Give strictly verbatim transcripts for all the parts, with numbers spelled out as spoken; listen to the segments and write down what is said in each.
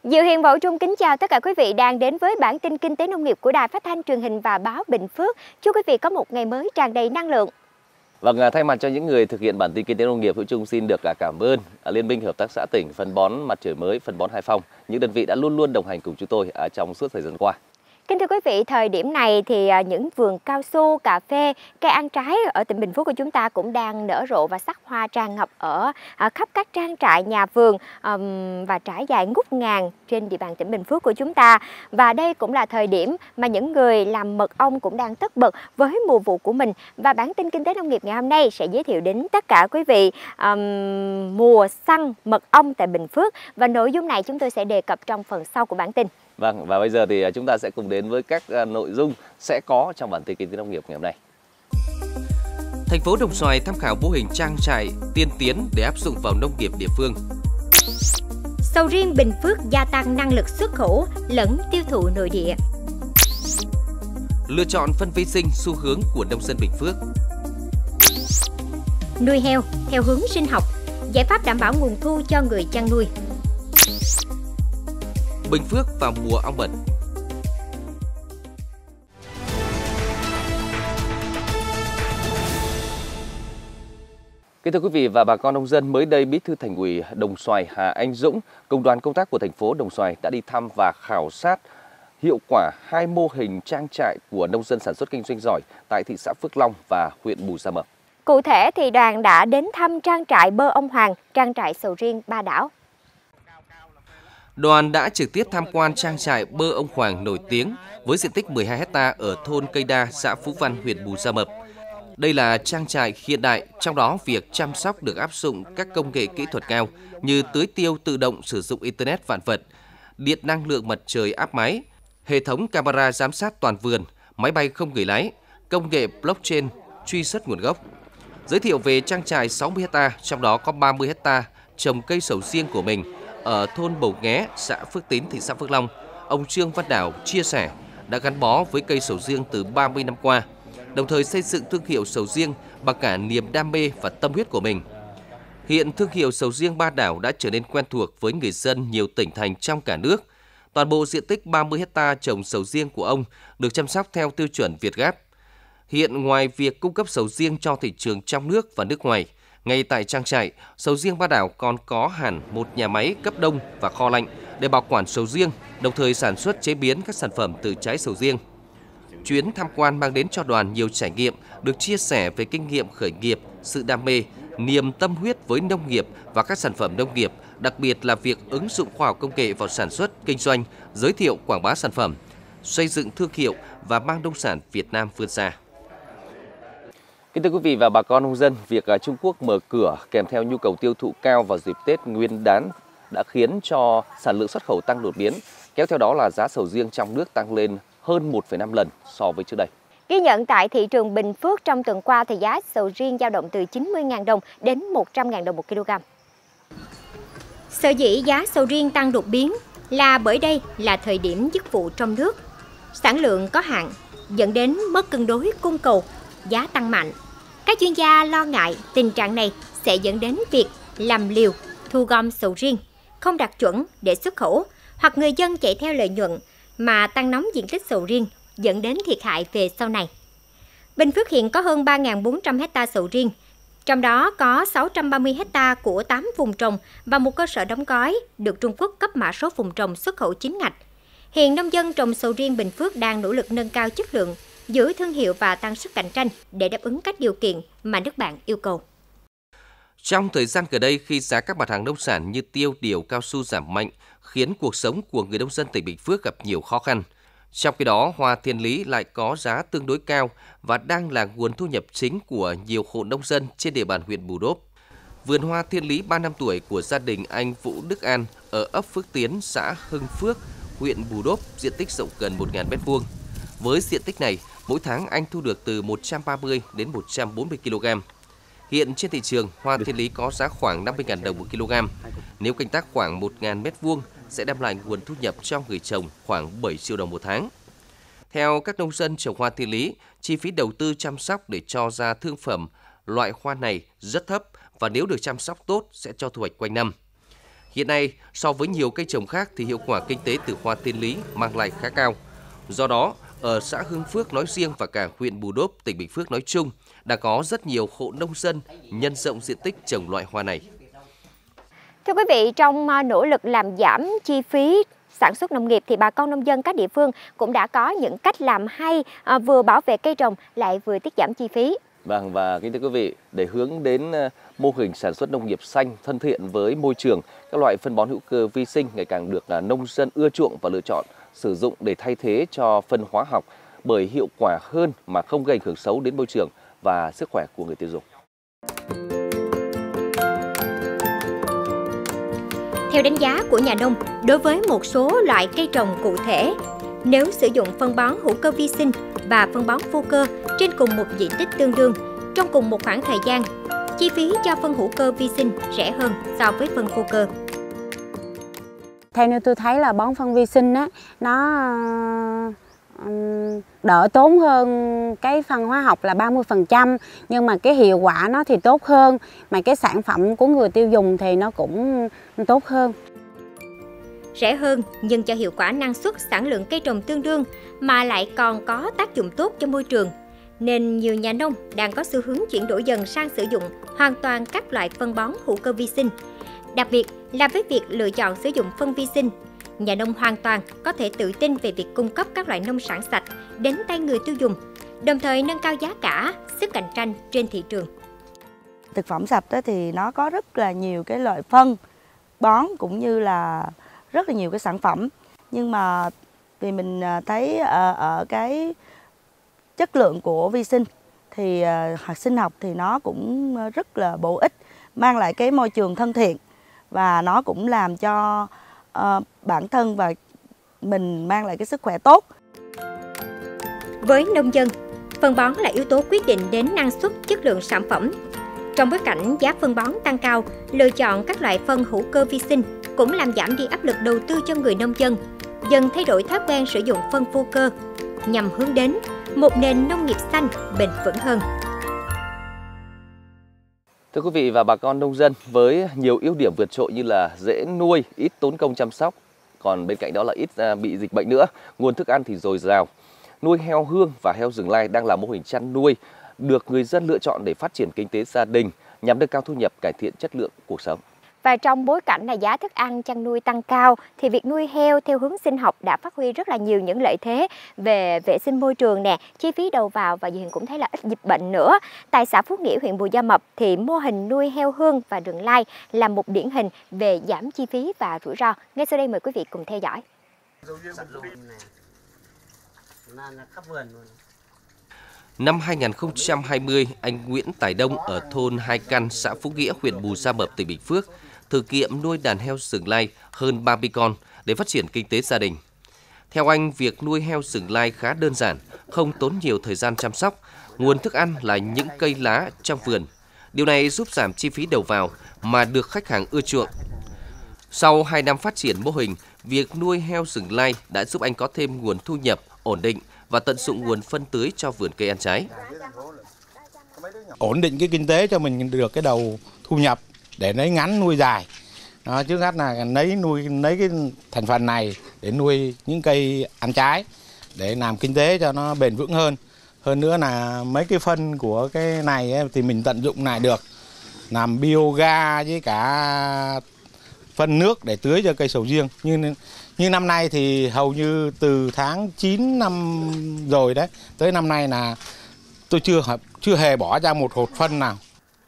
Diệu Hiền Bảo Trung kính chào tất cả quý vị đang đến với bản tin kinh tế nông nghiệp của Đài Phát thanh Truyền hình và Báo Bình Phước. Chúc quý vị có một ngày mới tràn đầy năng lượng. Vâng, thay mặt cho những người thực hiện bản tin kinh tế nông nghiệp, Hữu Trung xin được cảm ơn Liên minh Hợp tác xã tỉnh, phân bón Mặt Trời Mới, phân bón Hải Phòng, những đơn vị đã luôn luôn đồng hành cùng chúng tôi trong suốt thời gian qua. Kính thưa quý vị, thời điểm này thì những vườn cao su, cà phê, cây ăn trái ở tỉnh Bình Phước của chúng ta cũng đang nở rộ và sắc hoa tràn ngập ở khắp các trang trại, nhà vườn và trải dài ngút ngàn trên địa bàn tỉnh Bình Phước của chúng ta. Và đây cũng là thời điểm mà những người làm mật ong cũng đang tất bật với mùa vụ của mình. Và bản tin kinh tế nông nghiệp ngày hôm nay sẽ giới thiệu đến tất cả quý vị um, mùa săn mật ong tại Bình Phước. Và nội dung này chúng tôi sẽ đề cập trong phần sau của bản tin. Vâng, và bây giờ thì chúng ta sẽ cùng đến với các nội dung sẽ có trong bản tin kinh tế nông nghiệp ngày hôm nay. Thành phố Đồng Xoài tham khảo mô hình trang trại tiên tiến để áp dụng vào nông nghiệp địa phương. Sầu riêng Bình Phước gia tăng năng lực xuất khẩu lẫn tiêu thụ nội địa. Lựa chọn phân vi sinh xu hướng của nông dân Bình Phước. Nuôi heo theo hướng sinh học, giải pháp đảm bảo nguồn thu cho người chăn nuôi. Bình Phước vào mùa ong mật. Kính thưa quý vị và bà con nông dân, mới đây Bí thư Thành ủy Đồng Xoài Hà Anh Dũng cùng đoàn công tác của thành phố Đồng Xoài đã đi thăm và khảo sát hiệu quả hai mô hình trang trại của nông dân sản xuất kinh doanh giỏi tại thị xã Phước Long và huyện Bù Gia Mập. Cụ thể thì đoàn đã đến thăm trang trại bơ ông Hoàng, trang trại sầu riêng Ba Đảo. Đoàn đã trực tiếp tham quan trang trại bơ ông Hoàng nổi tiếng với diện tích mười hai héc ta ở thôn Cây Đa, xã Phú Văn, huyện Bù Gia Mập. Đây là trang trại hiện đại, trong đó việc chăm sóc được áp dụng các công nghệ kỹ thuật cao như tưới tiêu tự động sử dụng Internet vạn vật, điện năng lượng mặt trời áp mái, hệ thống camera giám sát toàn vườn, máy bay không người lái, công nghệ blockchain, truy xuất nguồn gốc. Giới thiệu về trang trại sáu mươi héc ta, trong đó có ba mươi héc ta trồng cây sầu riêng của mình ở thôn Bầu Nghé, xã Phước Tín, thị xã Phước Long. Ông Trương Văn Đảo chia sẻ đã gắn bó với cây sầu riêng từ ba mươi năm qua, đồng thời xây dựng thương hiệu sầu riêng bằng cả niềm đam mê và tâm huyết của mình. Hiện thương hiệu sầu riêng Ba Đảo đã trở nên quen thuộc với người dân nhiều tỉnh thành trong cả nước. Toàn bộ diện tích ba mươi héc ta trồng sầu riêng của ông được chăm sóc theo tiêu chuẩn Việt Gáp. Hiện ngoài việc cung cấp sầu riêng cho thị trường trong nước và nước ngoài, ngay tại trang trại, sầu riêng Ba Đảo còn có hẳn một nhà máy cấp đông và kho lạnh để bảo quản sầu riêng, đồng thời sản xuất chế biến các sản phẩm từ trái sầu riêng. Chuyến tham quan mang đến cho đoàn nhiều trải nghiệm, được chia sẻ về kinh nghiệm khởi nghiệp, sự đam mê, niềm tâm huyết với nông nghiệp và các sản phẩm nông nghiệp, đặc biệt là việc ứng dụng khoa học công nghệ vào sản xuất, kinh doanh, giới thiệu quảng bá sản phẩm, xây dựng thương hiệu và mang nông sản Việt Nam vươn xa. Kính thưa quý vị và bà con nông dân, việc Trung Quốc mở cửa kèm theo nhu cầu tiêu thụ cao vào dịp Tết Nguyên đán đã khiến cho sản lượng xuất khẩu tăng đột biến, kéo theo đó là giá sầu riêng trong nước tăng lên hơn một phẩy năm lần so với trước đây. Ghi nhận tại thị trường Bình Phước trong tuần qua thì giá sầu riêng dao động từ chín mươi nghìn đồng đến một trăm nghìn đồng một kg. Sở dĩ giá sầu riêng tăng đột biến là bởi đây là thời điểm dứt vụ trong nước. Sản lượng có hạn dẫn đến mất cân đối cung cầu, giá tăng mạnh. Các chuyên gia lo ngại tình trạng này sẽ dẫn đến việc làm liều, thu gom sầu riêng, không đạt chuẩn để xuất khẩu, hoặc người dân chạy theo lợi nhuận mà tăng nóng diện tích sầu riêng dẫn đến thiệt hại về sau này. Bình Phước hiện có hơn ba nghìn bốn trăm héc ta sầu riêng, trong đó có sáu trăm ba mươi héc ta của tám vùng trồng và một cơ sở đóng gói được Trung Quốc cấp mã số vùng trồng xuất khẩu chính ngạch. Hiện nông dân trồng sầu riêng Bình Phước đang nỗ lực nâng cao chất lượng, giữ thương hiệu và tăng sức cạnh tranh để đáp ứng các điều kiện mà nước bạn yêu cầu. Trong thời gian gần đây, khi giá các mặt hàng nông sản như tiêu, điều, cao su giảm mạnh, khiến cuộc sống của người nông dân tỉnh Bình Phước gặp nhiều khó khăn. Trong khi đó, hoa thiên lý lại có giá tương đối cao và đang là nguồn thu nhập chính của nhiều hộ nông dân trên địa bàn huyện Bù Đốp. Vườn hoa thiên lý ba năm tuổi của gia đình anh Vũ Đức An ở ấp Phước Tiến, xã Hưng Phước, huyện Bù Đốp, diện tích rộng gần một nghìn mét vuông. Với diện tích này, mỗi tháng anh thu được từ một trăm ba mươi đến một trăm bốn mươi ki lô gam. Hiện trên thị trường, hoa thiên lý có giá khoảng năm mươi nghìn đồng một kg. Nếu canh tác khoảng một nghìn mét vuông sẽ đem lại nguồn thu nhập cho người trồng khoảng bảy triệu đồng một tháng. Theo các nông dân trồng hoa thiên lý, chi phí đầu tư chăm sóc để cho ra thương phẩm loại hoa này rất thấp và nếu được chăm sóc tốt sẽ cho thu hoạch quanh năm. Hiện nay, so với nhiều cây trồng khác thì hiệu quả kinh tế từ hoa tiên lý mang lại khá cao. Do đó, ở xã Hưng Phước nói riêng và cả huyện Bù Đốp, tỉnh Bình Phước nói chung đã có rất nhiều hộ nông dân nhân rộng diện tích trồng loại hoa này. Thưa quý vị, trong nỗ lực làm giảm chi phí sản xuất nông nghiệp thì bà con nông dân các địa phương cũng đã có những cách làm hay, à, vừa bảo vệ cây trồng lại vừa tiết giảm chi phí. Vâng, và kính thưa quý vị, để hướng đến mô hình sản xuất nông nghiệp xanh thân thiện với môi trường, các loại phân bón hữu cơ vi sinh ngày càng được nông dân ưa chuộng và lựa chọn sử dụng để thay thế cho phân hóa học, bởi hiệu quả hơn mà không gây ảnh hưởng xấu đến môi trường và sức khỏe của người tiêu dùng. Theo đánh giá của nhà nông, đối với một số loại cây trồng cụ thể, nếu sử dụng phân bón hữu cơ vi sinh và phân bón vô cơ trên cùng một diện tích tương đương trong cùng một khoảng thời gian, chi phí cho phân hữu cơ vi sinh rẻ hơn so với phân vô cơ. Theo như tôi thấy là bón phân vi sinh á, nó đỡ tốn hơn cái phân hóa học là ba mươi phần trăm, nhưng mà cái hiệu quả nó thì tốt hơn, mà cái sản phẩm của người tiêu dùng thì nó cũng tốt hơn. Rẻ hơn nhưng cho hiệu quả năng suất sản lượng cây trồng tương đương mà lại còn có tác dụng tốt cho môi trường, nên nhiều nhà nông đang có xu hướng chuyển đổi dần sang sử dụng hoàn toàn các loại phân bón hữu cơ vi sinh. Đặc biệt là với việc lựa chọn sử dụng phân vi sinh, nhà nông hoàn toàn có thể tự tin về việc cung cấp các loại nông sản sạch đến tay người tiêu dùng, đồng thời nâng cao giá cả, sức cạnh tranh trên thị trường. Thực phẩm sạch thì nó có rất là nhiều cái loại phân, bón cũng như là rất là nhiều cái sản phẩm. Nhưng mà vì mình thấy ở, ở cái chất lượng của vi sinh thì hạt sinh học thì nó cũng rất là bổ ích, mang lại cái môi trường thân thiện và nó cũng làm cho uh, bản thân và mình mang lại cái sức khỏe tốt. Với nông dân, phân bón là yếu tố quyết định đến năng suất, chất lượng sản phẩm. Trong bối cảnh giá phân bón tăng cao, lựa chọn các loại phân hữu cơ vi sinh cũng làm giảm đi áp lực đầu tư cho người nông dân, dần thay đổi thói quen sử dụng phân vô cơ, nhằm hướng đến một nền nông nghiệp xanh bền vững hơn. Thưa quý vị và bà con nông dân, với nhiều ưu điểm vượt trội như là dễ nuôi, ít tốn công chăm sóc, còn bên cạnh đó là ít bị dịch bệnh nữa, nguồn thức ăn thì dồi dào. Nuôi heo hương và heo rừng lai đang là mô hình chăn nuôi được người dân lựa chọn để phát triển kinh tế gia đình, nhằm nâng cao thu nhập, cải thiện chất lượng cuộc sống. Và trong bối cảnh là giá thức ăn chăn nuôi tăng cao thì việc nuôi heo theo hướng sinh học đã phát huy rất là nhiều những lợi thế về vệ sinh môi trường nè, chi phí đầu vào và Diệu cũng thấy là ít dịch bệnh nữa. Tại xã Phú Nghĩa, huyện Bù Gia Mập thì mô hình nuôi heo hương và rừng lai là một điển hình về giảm chi phí và rủi ro. Ngay sau đây mời quý vị cùng theo dõi. Năm hai nghìn không trăm hai mươi, anh Nguyễn Tài Đông ở thôn Hai Căn, xã Phú Nghĩa, huyện Bù Gia Mập, tỉnh Bình Phước thực nghiệm nuôi đàn heo rừng lai hơn ba mươi con để phát triển kinh tế gia đình. Theo anh, việc nuôi heo rừng lai khá đơn giản, không tốn nhiều thời gian chăm sóc, nguồn thức ăn là những cây lá trong vườn. Điều này giúp giảm chi phí đầu vào mà được khách hàng ưa chuộng. Sau hai năm phát triển mô hình, việc nuôi heo rừng lai đã giúp anh có thêm nguồn thu nhập ổn định và tận dụng nguồn phân tưới cho vườn cây ăn trái. Ổn định cái kinh tế cho mình được cái đầu thu nhập để lấy ngắn nuôi dài. Đó, trước hết là lấy nuôi lấy cái thành phần này để nuôi những cây ăn trái để làm kinh tế cho nó bền vững hơn. Hơn nữa là mấy cái phân của cái này ấy, thì mình tận dụng lại được làm bioga với cả phân nước để tưới cho cây sầu riêng. Như như năm nay thì hầu như từ tháng chín năm rồi đấy tới năm nay là tôi chưa chưa hề bỏ ra một hột phân nào.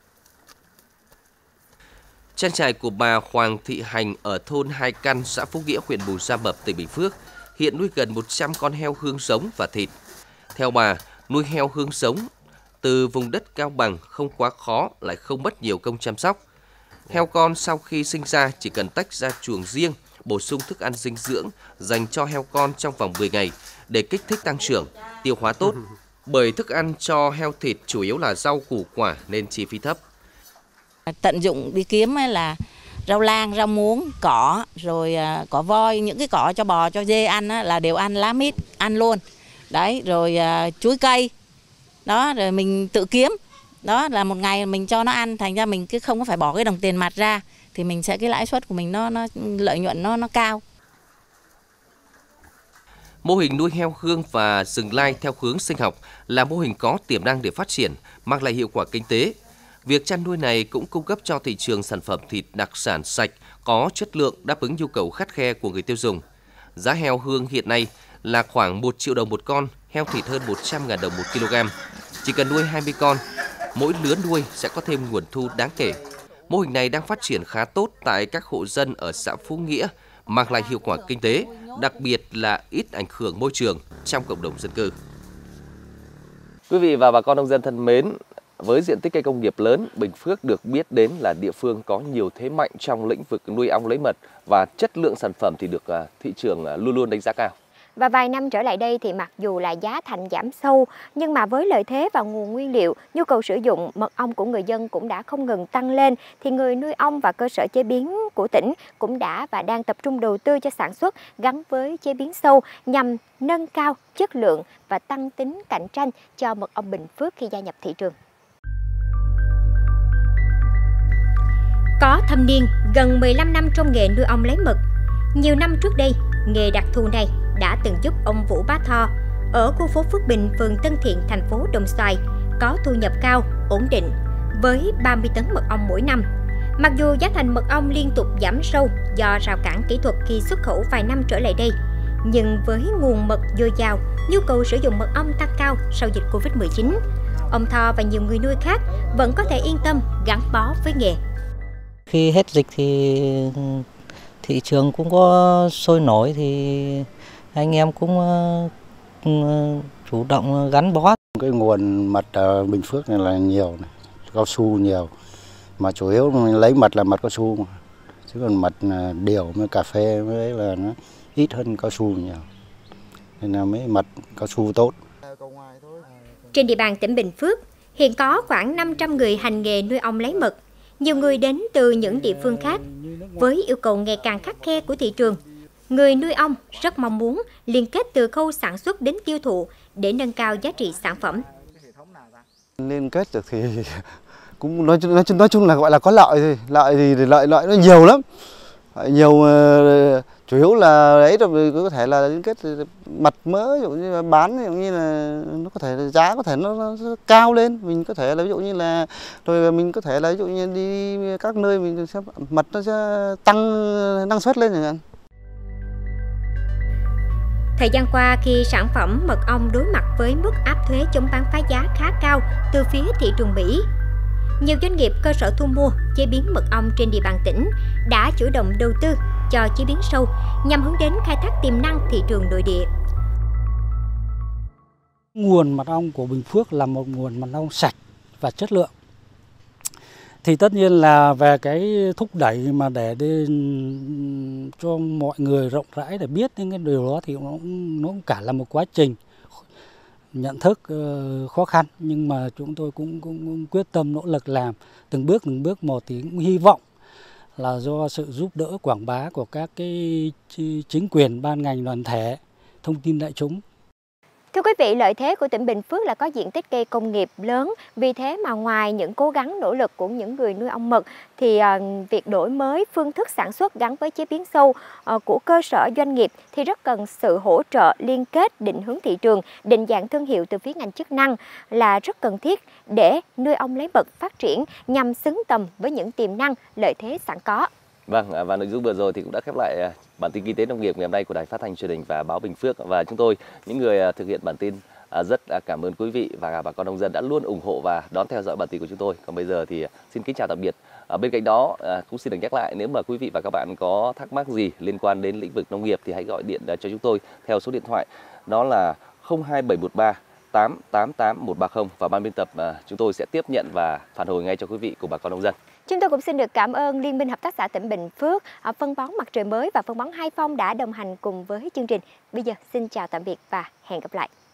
Trang trại của bà Hoàng Thị Hành ở thôn Hai Căn, xã Phú Nghĩa, huyện Bù Gia Mập, tỉnh Bình Phước hiện nuôi gần một trăm con heo hương sống và thịt. Theo bà, nuôi heo hương sống từ vùng đất cao bằng không quá khó, lại không mất nhiều công chăm sóc. Heo con sau khi sinh ra chỉ cần tách ra chuồng riêng, bổ sung thức ăn dinh dưỡng dành cho heo con trong vòng mười ngày để kích thích tăng trưởng, tiêu hóa tốt. Bởi thức ăn cho heo thịt chủ yếu là rau củ quả nên chi phí thấp. Tận dụng đi kiếm là rau lang, rau muống, cỏ, rồi cỏ voi, những cái cỏ cho bò, cho dê ăn là đều ăn, lá mít ăn luôn. Đấy, rồi chuối cây, đó, rồi mình tự kiếm. Đó là một ngày mình cho nó ăn, thành ra mình cứ không có phải bỏ cái đồng tiền mặt ra. thì mình sẽ cái lãi suất của mình nó nó lợi nhuận nó nó cao. Mô hình nuôi heo hương và rừng lai theo hướng sinh học là mô hình có tiềm năng để phát triển, mang lại hiệu quả kinh tế. Việc chăn nuôi này cũng cung cấp cho thị trường sản phẩm thịt đặc sản sạch, có chất lượng đáp ứng nhu cầu khắt khe của người tiêu dùng. Giá heo hương hiện nay là khoảng một triệu đồng một con, heo thịt hơn một trăm nghìn đồng một kg. Chỉ cần nuôi hai mươi con, mỗi lứa nuôi sẽ có thêm nguồn thu đáng kể. Mô hình này đang phát triển khá tốt tại các hộ dân ở xã Phú Nghĩa, mang lại hiệu quả kinh tế, đặc biệt là ít ảnh hưởng môi trường trong cộng đồng dân cư. Quý vị và bà con nông dân thân mến, với diện tích cây công nghiệp lớn, Bình Phước được biết đến là địa phương có nhiều thế mạnh trong lĩnh vực nuôi ong lấy mật và chất lượng sản phẩm thì được thị trường luôn luôn đánh giá cao. Và vài năm trở lại đây thì mặc dù là giá thành giảm sâu, nhưng mà với lợi thế và nguồn nguyên liệu, nhu cầu sử dụng mật ong của người dân cũng đã không ngừng tăng lên, thì người nuôi ong và cơ sở chế biến của tỉnh cũng đã và đang tập trung đầu tư cho sản xuất gắn với chế biến sâu nhằm nâng cao chất lượng và tăng tính cạnh tranh cho mật ong Bình Phước khi gia nhập thị trường. Có thâm niên gần mười lăm năm trong nghề nuôi ong lấy mật. Nhiều năm trước đây, nghề đặc thù này đã từng giúp ông Vũ Bá Tho ở khu phố Phước Bình, phường Tân Thiện, thành phố Đồng Xoài có thu nhập cao, ổn định với ba mươi tấn mật ong mỗi năm. Mặc dù giá thành mật ong liên tục giảm sâu do rào cản kỹ thuật khi xuất khẩu vài năm trở lại đây, nhưng với nguồn mật dồi dào, nhu cầu sử dụng mật ong tăng cao sau dịch Covid mười chín, ông Tho và nhiều người nuôi khác vẫn có thể yên tâm gắn bó với nghề. Khi hết dịch thì thị trường cũng có sôi nổi thì anh em cũng chủ động gắn bó. Cái nguồn mật ở Bình Phước này là nhiều, này, cao su nhiều, mà chủ yếu mình lấy mật là mật cao su, mà. Chứ còn mật điều với cà phê với là nó ít hơn cao su nhiều, nên là mấy mật cao su tốt. Trên địa bàn tỉnh Bình Phước hiện có khoảng năm trăm người hành nghề nuôi ong lấy mật. Nhiều người đến từ những địa phương khác. Với yêu cầu ngày càng khắt khe của thị trường, người nuôi ong rất mong muốn liên kết từ khâu sản xuất đến tiêu thụ để nâng cao giá trị sản phẩm. Liên kết được thì cũng nói, nói, nói chung là gọi là có lợi thôi, lợi thì lợi lợi nó nhiều lắm, nhiều chủ yếu là ấy rồi có thể là liên kết mật mỡ, ví dụ như là bán, ví dụ như là nó có thể là giá có thể nó, nó cao lên, mình có thể là ví dụ như là rồi mình có thể là ví dụ như đi các nơi mình sẽ mật nó sẽ tăng năng suất lên chẳng hạn. Thời gian qua, khi sản phẩm mật ong đối mặt với mức áp thuế chống bán phá giá khá cao từ phía thị trường Mỹ, nhiều doanh nghiệp cơ sở thu mua, chế biến mật ong trên địa bàn tỉnh đã chủ động đầu tư cho chế biến sâu nhằm hướng đến khai thác tiềm năng thị trường nội địa. Nguồn mật ong của Bình Phước là một nguồn mật ong sạch và chất lượng. Thì tất nhiên là về cái thúc đẩy mà để đi cho mọi người rộng rãi để biết những cái điều đó thì nó cũng, nó cũng cả là một quá trình nhận thức uh, khó khăn, nhưng mà chúng tôi cũng, cũng, cũng quyết tâm nỗ lực làm từng bước từng bước một, thì cũng hy vọng là do sự giúp đỡ quảng bá của các cái chính quyền, ban ngành, đoàn thể, thông tin đại chúng. Thưa quý vị, lợi thế của tỉnh Bình Phước là có diện tích cây công nghiệp lớn. Vì thế mà ngoài những cố gắng nỗ lực của những người nuôi ong mật, thì uh, việc đổi mới phương thức sản xuất gắn với chế biến sâu uh, của cơ sở doanh nghiệp thì rất cần sự hỗ trợ liên kết, định hướng thị trường, định dạng thương hiệu từ phía ngành chức năng là rất cần thiết để nuôi ong lấy mật phát triển nhằm xứng tầm với những tiềm năng, lợi thế sẵn có. Vâng, và nội dung vừa rồi thì cũng đã khép lại bản tin kinh tế nông nghiệp ngày hôm nay của Đài Phát thanh Truyền hình và Báo Bình Phước. Và chúng tôi, những người thực hiện bản tin, rất cảm ơn quý vị và bà con nông dân đã luôn ủng hộ và đón theo dõi bản tin của chúng tôi. Còn bây giờ thì xin kính chào tạm biệt. Ở bên cạnh đó cũng xin được nhắc lại, nếu mà quý vị và các bạn có thắc mắc gì liên quan đến lĩnh vực nông nghiệp thì hãy gọi điện cho chúng tôi theo số điện thoại đó là không hai bảy một ba tám tám tám một ba không, và ban biên tập chúng tôi sẽ tiếp nhận và phản hồi ngay cho quý vị của bà con nông dân. Chúng tôi cũng xin được cảm ơn Liên minh Hợp tác xã tỉnh Bình Phước, phân bón Mặt Trời Mới và phân bón Hai Phong đã đồng hành cùng với chương trình. Bây giờ xin chào tạm biệt và hẹn gặp lại.